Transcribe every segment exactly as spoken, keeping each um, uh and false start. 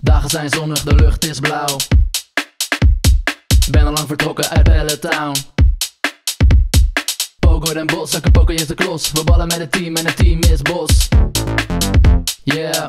Dagen zijn zonnig, de lucht is blauw. Ben al lang vertrokken uit Belletown. Pogo en Bos, zakken poker is de klos. We ballen met het team en het team is Bos. Yeah.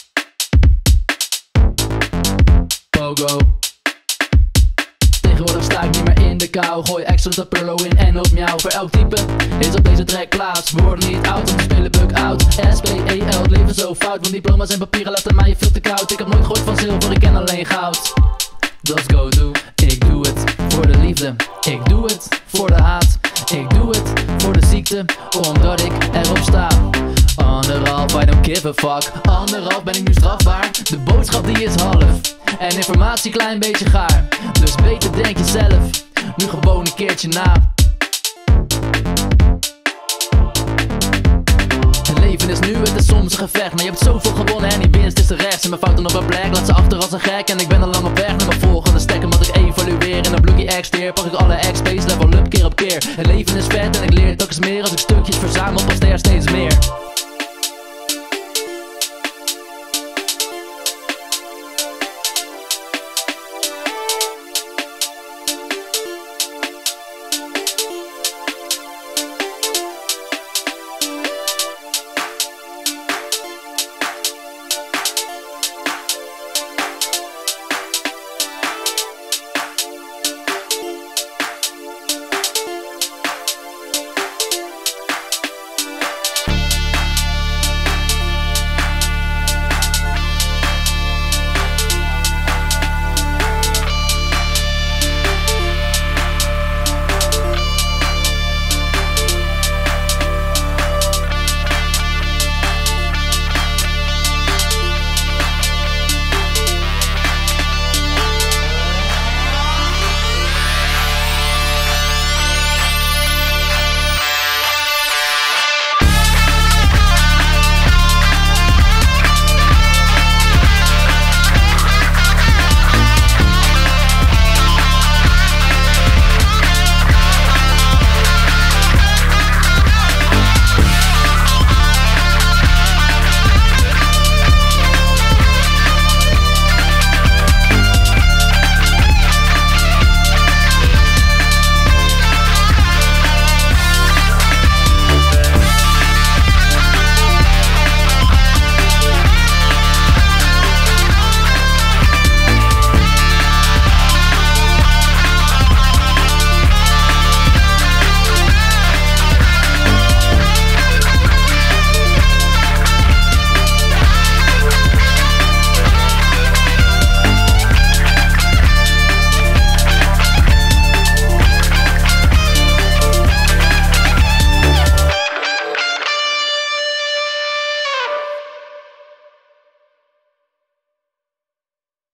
Pogo. Tegenwoordig sta ik niet meer in de kou. Gooi extra de Perlo in en op jou. Voor elk type is op deze track plaats. We worden niet oud, want we spelen bug out. S P E L, het leven zo fout. Want diploma's en papieren laten mij veel te koud. Ik heb nooit gehoord van zilver, ik ken alleen goud. Let's go do. Ik doe het voor de liefde. Ik doe het voor de haat. Ik doe het voor de ziekte, omdat ik erop sta. Anderhalf, I don't give a fuck. Anderhalf ben ik nu strafbaar. De boodschap die is half en informatie klein beetje gaar. Dus beter denk jezelf, nu gewoon een keertje na. Het leven is nu, het is soms een gevecht. Maar je hebt zoveel gewonnen en die winst is de rechts. En mijn fouten op een plek, laat ze achter als een gek. En ik ben al lang op weg naar mijn volgende stek. Omdat ik evalueer in een Blookie X-teer. Pak ik alle X-P's, level up keer op keer. Het leven is vet en ik leer telkens meer. Als ik stukjes verzamel, past er steeds meer.